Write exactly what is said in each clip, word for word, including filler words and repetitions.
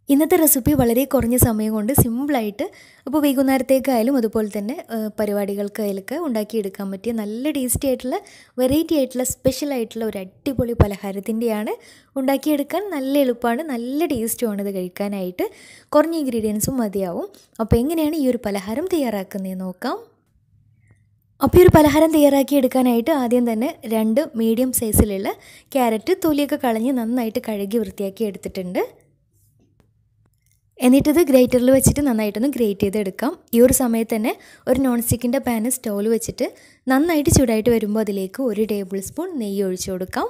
ഇന്നത്തെ റെസിപ്പി വളരെ കുറഞ്ഞ സമയം കൊണ്ട് സിമ്പിളായിട്ട് അപ്പോൾ വൈകുന്നേരത്തേക്കായാലും അതുപോലെ തന്നെ പരിപാടികൾക്കായാലൊക്കെ ഉണ്ടാക്കിയെടുക്കാൻ പറ്റിയ നല്ല ടേസ്റ്റി ആയിട്ടുള്ള വെറൈറ്റി ആയിട്ടുള്ള സ്പെഷ്യൽ ആയിട്ടുള്ള ഒരു അടിപൊളി പലഹാരത്തിൻ്റെയാണ്. ഉണ്ടാക്കിയെടുക്കാൻ നല്ല എളുപ്പമാണ്, നല്ല ടേസ്റ്റുമാണ് ഇത് കഴിക്കാനായിട്ട്. കുറഞ്ഞ ഇൻഗ്രീഡിയൻസും മതിയാവും. അപ്പോൾ എങ്ങനെയാണ് ഈ ഒരു പലഹാരം തയ്യാറാക്കുന്നതെന്ന് നോക്കാം. അപ്പോൾ ഈ ഒരു പലഹാരം തയ്യാറാക്കി എടുക്കാനായിട്ട് ആദ്യം തന്നെ രണ്ട് മീഡിയം സൈസിലുള്ള ക്യാരറ്റ് തൊലിയൊക്കെ കളഞ്ഞ് നന്നായിട്ട് കഴുകി വൃത്തിയാക്കി എടുത്തിട്ടുണ്ട്. എന്നിട്ടിത് ഗ്രേറ്ററിൽ വെച്ചിട്ട് നന്നായിട്ടൊന്ന് ഗ്രേറ്റ് ചെയ്തെടുക്കാം. ഈ ഒരു സമയത്ത് തന്നെ ഒരു നോൺ സ്റ്റിക്കിൻ്റെ പാന് സ്റ്റൗവിൽ വെച്ചിട്ട് നന്നായിട്ട് ചൂടായിട്ട് വരുമ്പോൾ അതിലേക്ക് ഒരു ടേബിൾ സ്പൂൺ നെയ്യ് ഒഴിച്ചു കൊടുക്കാം.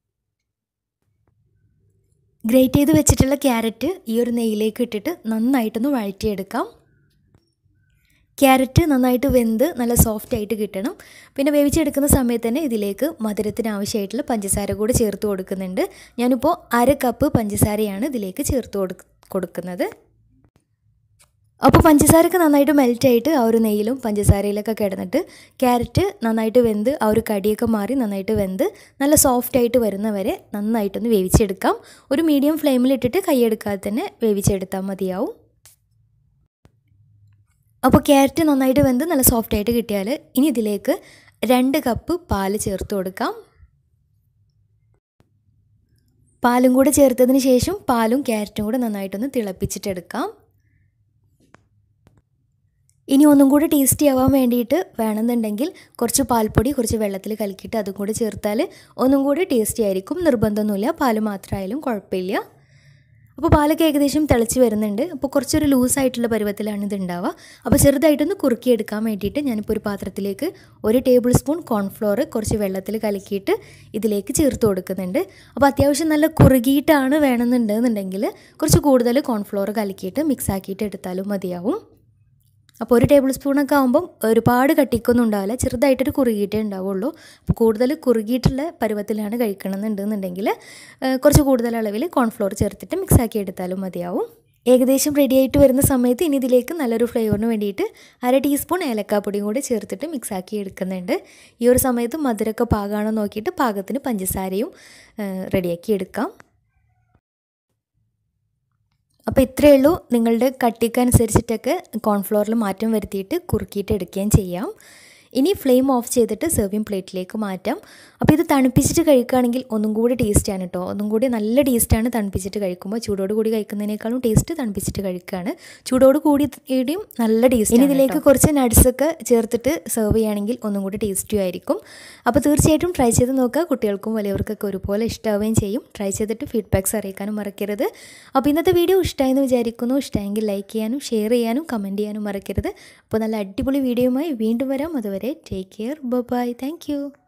ഗ്രേറ്റ് ചെയ്ത് വെച്ചിട്ടുള്ള ക്യാരറ്റ് ഈ ഒരു നെയ്യിലേക്ക് ഇട്ടിട്ട് നന്നായിട്ടൊന്ന് വഴറ്റിയെടുക്കാം. ക്യാരറ്റ് നന്നായിട്ട് വെന്ത് നല്ല സോഫ്റ്റ് ആയിട്ട് കിട്ടണം. പിന്നെ വേവിച്ചെടുക്കുന്ന സമയത്ത് തന്നെ ഇതിലേക്ക് മധുരത്തിന് ആവശ്യമായിട്ടുള്ള പഞ്ചസാര കൂടി ചേർത്ത് കൊടുക്കുന്നുണ്ട്. ഞാനിപ്പോൾ അര കപ്പ് പഞ്ചസാരയാണ് ഇതിലേക്ക് ചേർത്ത് കൊടുക്ക കൊടുക്കുന്നത് അപ്പോൾ പഞ്ചസാരയൊക്കെ നന്നായിട്ട് മെൽറ്റായിട്ട് ആ ഒരു നെയ്യിലും പഞ്ചസാരയിലൊക്കെ കിടന്നിട്ട് ക്യാരറ്റ് നന്നായിട്ട് വെന്ത് ആ ഒരു കടിയൊക്കെ മാറി നന്നായിട്ട് വെന്ത് നല്ല സോഫ്റ്റായിട്ട് വരുന്നവരെ നന്നായിട്ടൊന്ന് വേവിച്ചെടുക്കാം. ഒരു മീഡിയം ഫ്ലെയിമിലിട്ടിട്ട് കൈയെടുക്കാതെ തന്നെ വേവിച്ചെടുത്താൽ മതിയാവും. അപ്പോൾ ക്യാരറ്റ് നന്നായിട്ട് വെന്ത് നല്ല സോഫ്റ്റായിട്ട് കിട്ടിയാൽ ഇനി ഇതിലേക്ക് രണ്ട് കപ്പ് പാല് ചേർത്ത് കൊടുക്കാം. പാലും കൂടെ ചേർത്തതിന് ശേഷം പാലും ക്യാരറ്റും കൂടെ നന്നായിട്ടൊന്ന് തിളപ്പിച്ചിട്ടെടുക്കാം. ഇനി ഒന്നും കൂടെ ടേസ്റ്റി ആവാൻ വേണ്ടിയിട്ട് വേണമെന്നുണ്ടെങ്കിൽ കുറച്ച് പാൽപ്പൊടി കുറച്ച് വെള്ളത്തിൽ കലക്കിയിട്ട് അതും കൂടെ ചേർത്താൽ ഒന്നും കൂടെ ടേസ്റ്റി ആയിരിക്കും. നിർബന്ധമൊന്നുമില്ല, പാല് മാത്രമായാലും കുഴപ്പമില്ല. അപ്പോൾ പാലൊക്കെ ഏകദേശം തിളച്ച് വരുന്നുണ്ട്. അപ്പോൾ കുറച്ചൊരു ലൂസായിട്ടുള്ള പരുവത്തിലാണ് ഇത് ഉണ്ടാവുക. അപ്പോൾ ചെറുതായിട്ടൊന്ന് കുറുക്കിയെടുക്കാൻ വേണ്ടിയിട്ട് ഞാനിപ്പോൾ ഒരു പാത്രത്തിലേക്ക് ഒരു ടേബിൾ സ്പൂൺ കോൺഫ്ലോർ കുറച്ച് വെള്ളത്തിൽ കലക്കിയിട്ട് ഇതിലേക്ക് ചേർത്ത് കൊടുക്കുന്നുണ്ട്. അപ്പോൾ അത്യാവശ്യം നല്ല കുറുകിയിട്ടാണ് വേണമെന്നുണ്ടെന്നുണ്ടെങ്കിൽ കുറച്ച് കൂടുതൽ കോൺഫ്ലോർ കലക്കിയിട്ട് മിക്സ് ആക്കിയിട്ട് എടുത്താലും മതിയാവും. അപ്പോൾ ഒരു ടേബിൾ സ്പൂണൊക്കെ ആകുമ്പം ഒരുപാട് കട്ടിക്കൊന്നും ഉണ്ടാവില്ല, ചെറുതായിട്ടൊരു കുറുകിയിട്ടേ ഉണ്ടാവുള്ളൂ. അപ്പോൾ കൂടുതൽ കുറുകിയിട്ടുള്ള പരുവത്തിലാണ് കഴിക്കണമെന്നുണ്ടെന്നുണ്ടെങ്കിൽ കുറച്ച് കൂടുതൽ അളവിൽ കോൺഫ്ലോർ ചേർത്തിട്ട് മിക്സാക്കി എടുത്താലും മതിയാവും. ഏകദേശം റെഡി ആയിട്ട് വരുന്ന സമയത്ത് ഇനി ഇതിലേക്ക് നല്ലൊരു ഫ്ലേവറിന് വേണ്ടിയിട്ട് അര ടീസ്പൂൺ ഏലക്കാപ്പൊടിയും കൂടി ചേർത്തിട്ട് മിക്സാക്കി എടുക്കുന്നുണ്ട്. ഈ ഒരു സമയത്ത് മധുരമൊക്കെ പാകമാണോ നോക്കിയിട്ട് പാകത്തിന് പഞ്ചസാരയും റെഡിയാക്കി എടുക്കാം. അപ്പോൾ ഇത്രയേ ഉള്ളൂ. നിങ്ങളുടെ കട്ടിക്കനുസരിച്ചിട്ടൊക്കെ കോൺഫ്ലോറിൽ മാറ്റം വരുത്തിയിട്ട് കുറുക്കിയിട്ട് എടുക്കുകയും ചെയ്യാം. ഇനി ഫ്ലെയിം ഓഫ് ചെയ്തിട്ട് സെർവിങ് പ്ലേറ്റിലേക്ക് മാറ്റാം. അപ്പോൾ ഇത് തണുപ്പിച്ചിട്ട് കഴിക്കുകയാണെങ്കിൽ ഒന്നും കൂടി ടേസ്റ്റാണ് കേട്ടോ. ഒന്നും കൂടി നല്ല ടേസ്റ്റാണ് തണുപ്പിച്ചിട്ട് കഴിക്കുമ്പോൾ. ചൂടോട് കൂടി കഴിക്കുന്നതിനേക്കാളും ടേസ്റ്റ് തണുപ്പിച്ചിട്ട് കഴിക്കുകയാണ്. ചൂടോട് കൂടിയും നല്ല ടേസ്റ്റ്. ഇനി ഇതിലേക്ക് കുറച്ച് നട്ട്സൊക്കെ ചേർത്തിട്ട് സെർവ് ചെയ്യുകയാണെങ്കിൽ ഒന്നും കൂടി ടേസ്റ്റിയും ആയിരിക്കും. അപ്പോൾ തീർച്ചയായിട്ടും ട്രൈ ചെയ്ത് നോക്കുക. കുട്ടികൾക്കും വലിയവർക്കൊക്കെ ഒരുപോലെ ഇഷ്ടമാവുകയും ചെയ്യും. ട്രൈ ചെയ്തിട്ട് ഫീഡ്ബാക്ക്സ് അറിയിക്കാനും മറക്കരുത്. അപ്പോൾ ഇന്നത്തെ വീഡിയോ ഇഷ്ടമായെന്ന് വിചാരിക്കുന്നു. ഇഷ്ടമെങ്കിൽ ലൈക്ക് ചെയ്യാനും ഷെയർ ചെയ്യാനും കമൻറ്റ് ചെയ്യാനും മറക്കരുത്. അപ്പോൾ നല്ല അടിപൊളി വീഡിയോയുമായി വീണ്ടും വരാം. അതുവരെ take care, bye, thank U.